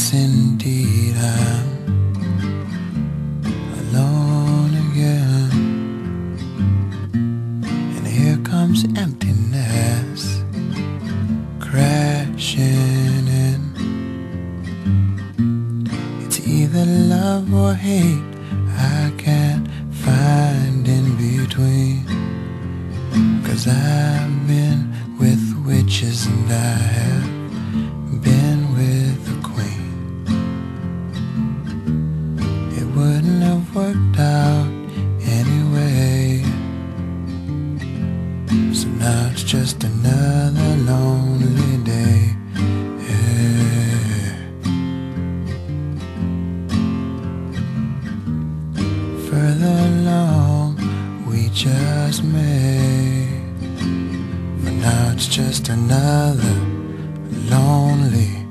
Yes, indeed, I'm alone again. And here comes emptiness crashing in. It's either love or hate, I can't find in between. 'Cause I've been with witches and I have been with the queen. It wouldn't have worked out anyway. So now it's just another lonely day. Yeah. Further along we just made. For now it's just another lonely